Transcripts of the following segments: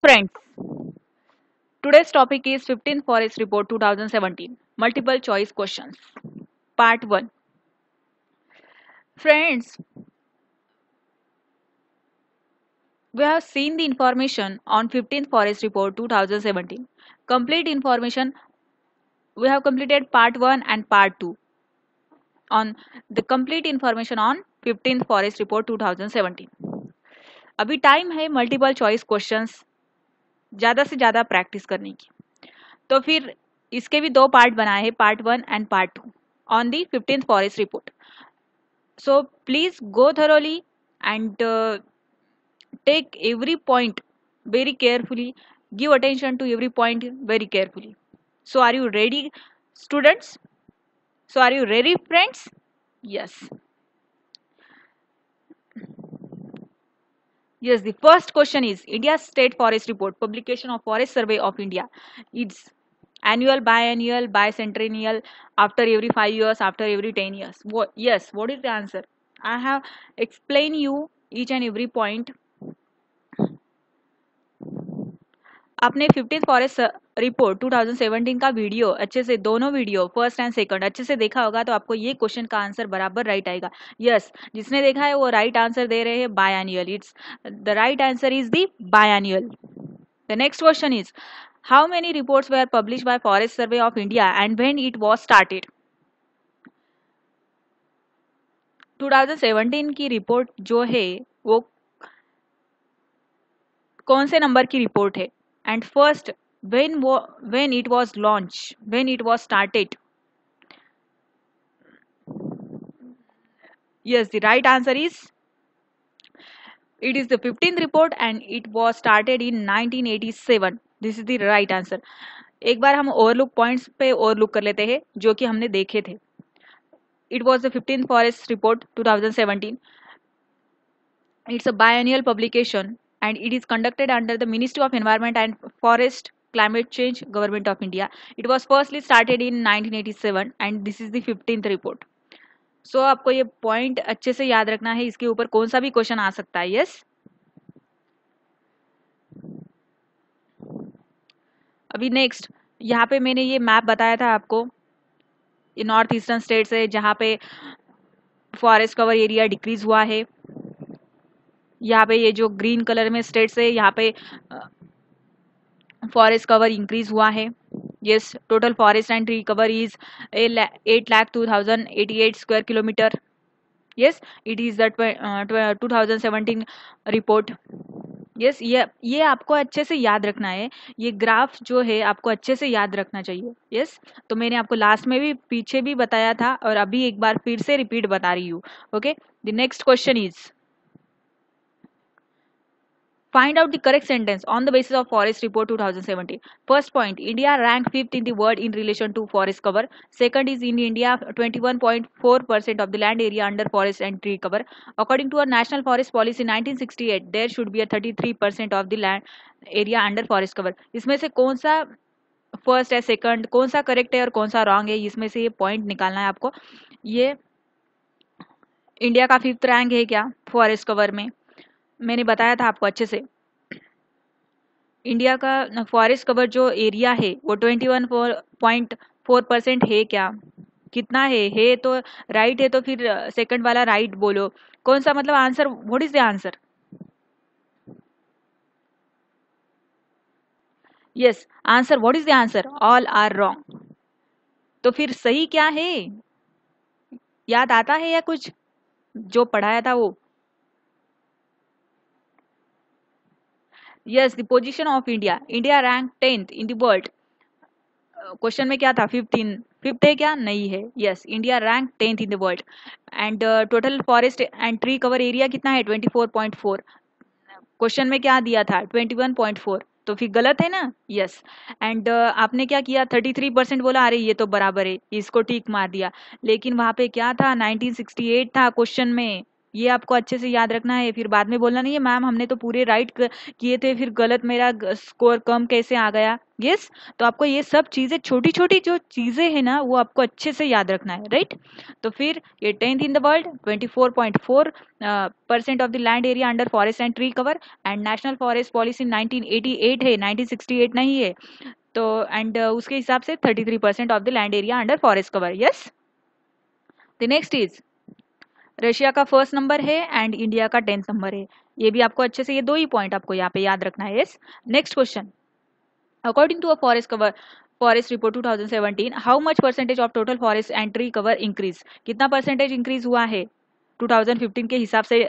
friends, today's topic is 15th Forest Report 2017 Multiple Choice Questions Part 1. Friends, we have seen the information on 15th Forest Report 2017. Complete information, we have completed Part 1 and Part 2 on the complete information on 15th Forest Report 2017. अभी time है multiple choice questions ज़्यादा से ज़्यादा practice करने की, तो फिर इसके भी दो पार्ट बनाए हैं, part 1 and part 2 on the 15th forest report. So please go thoroughly and take every point very carefully. Give attention to every point very carefully. So are you ready, students? So are you ready, friends? Yes. Yes, the first question is India's State Forest Report, publication of Forest Survey of India. It's annual, biannual, bicentennial, after every 5 years, after every 10 years. What? Yes, what is the answer? I have explained you each and every point. आपने 15th forest report 2017 का video अच्छे से, दोनों video first and second अच्छे से देखा होगा, तो आपको ये क्वेश्चन का आंसर बराबर राइट आएगा. यस, जिसने देखा है वो राइट आंसर दे रहे हैं biannual. It's the right answer is the biannual. The next question is how many reports were publish by forest survey of India and when it was started. 2017 की report जो है वो कौन से नंबर की रिपोर्ट है, and first when it was launched, when it was started. Yes, the right answer is it is the 15th report and it was started in 1987. This is the right answer. एक बार हम overlook points पे overlook कर लेते हैं जो कि हमने देखे थे. It was the 15th forest report 2017. It's a biennial publication and it is conducted under the Ministry of Environment and Forest Climate Change, Government of India. It was firstly started in 1987 and this is the 15th report. So आपको ये point अच्छे से याद रखना है, इसके ऊपर कौन सा भी क्वेश्चन आ सकता है. यस, अभी नेक्स्ट यहाँ पे मैंने ये मैप बताया था आपको, ये नॉर्थ ईस्टर्न स्टेट्स है जहाँ पे फॉरेस्ट कवर एरिया डिक्रीज हुआ है. यहाँ पे ये जो ग्रीन कलर में स्टेट्स है यहाँ पे फॉरेस्ट कवर इंक्रीज हुआ है. Yes, total forest and tree cover is 8,02,088 square kilometre. Yes, it is the 2017 report. Yes, ये आपको अच्छे से याद रखना है, ये ग्राफ जो है आपको अच्छे से याद रखना चाहिए. यस, तो मैंने आपको लास्ट में भी पीछे भी बताया था और अभी एक बार फिर से रिपीट बता रही हूँ. Okay, the next question is find out the correct sentence on the basis of Forest Report 2017. First point, India ranked 5th in the world in relation to forest cover. Second is in India 21.4% of the land area under forest and tree cover. According to our national forest policy 1968, there should be a 33% of the land area under forest cover. इसमें से कौन सा first है, second, कौन सा correct है और कौन सा रॉन्ग है, इसमें से ये पॉइंट निकालना है आपको. ये इंडिया का 5th रैंक है क्या फॉरेस्ट कवर में, मैंने बताया था आपको अच्छे से. इंडिया का फॉरेस्ट कवर जो एरिया है वो 21.4% है क्या, कितना है तो राइट है, तो फिर सेकंड वाला राइट बोलो. कौन सा मतलब answer, what is the answer. Yes, answer, what is the answer, all are wrong. तो फिर सही क्या है, याद आता है या कुछ जो पढ़ाया था वो. Yes, the position of India. India ranked 10th in the world. Question में क्या था, 5th है क्या, नहीं है. Yes, India rank 10th in the world and total forest and tree cover area कितना है 24.4. क्वेश्चन में क्या दिया था 21.4, तो फिर गलत है ना. यस, एंड आपने क्या किया 33% बोला, अरे ये तो बराबर है, इसको टिक मार दिया. लेकिन वहां पे क्या था 1968 था क्वेश्चन में, ये आपको अच्छे से याद रखना है, फिर बाद में बोलना नहीं है मैम हमने तो पूरे राइट किए थे, फिर गलत मेरा स्कोर कम कैसे आ गया। यस, तो आपको ये सब चीजें, छोटी छोटी जो चीजें हैं ना, वो आपको अच्छे से याद रखना है, राइट। तो फिर ये 10th in the world, 24.4% of the land area under forest and tree cover, and national forest policy 1988 है, 1968 नहीं है। तो एंड उसके हिसाब से 33% of the land area under forest cover. Yes, the next is Russia का फर्स्ट नंबर है and India का 10th नंबर है। ये भी आपको अच्छे से, ये दो ही पॉइंट आपको यहाँ पे याद रखना है। Yes, next question, according to a forest report 2017, how much percentage of total forest and tree cover increase, कितना परसेंटेज इंक्रीज हुआ है 2015 के हिसाब से।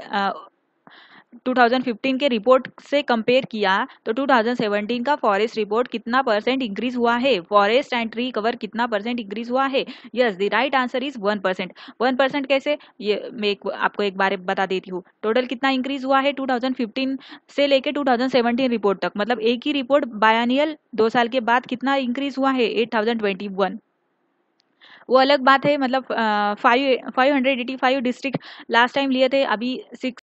2015 के रिपोर्ट से कंपेयर किया तो 2017 का फॉरेस्ट रिपोर्ट कितना परसेंट इंक्रीज हुआ है, फॉरेस्ट एंड ट्री कवर कितना परसेंट इंक्रीज हुआ है। Yes, the right answer is 1%। 1% कैसे, ये मैं आपको एक बार बता देती हूँ। टोटल कितना इंक्रीज हुआ है 2015 से लेके 2017 रिपोर्ट तक, मतलब एक ही रिपोर्ट बायनियल 2 साल के बाद कितना इंक्रीज हुआ है, 8021। वो अलग बात है, मतलब 585 डिस्ट्रिक्ट लास्ट टाइम लिए थे, अभी 6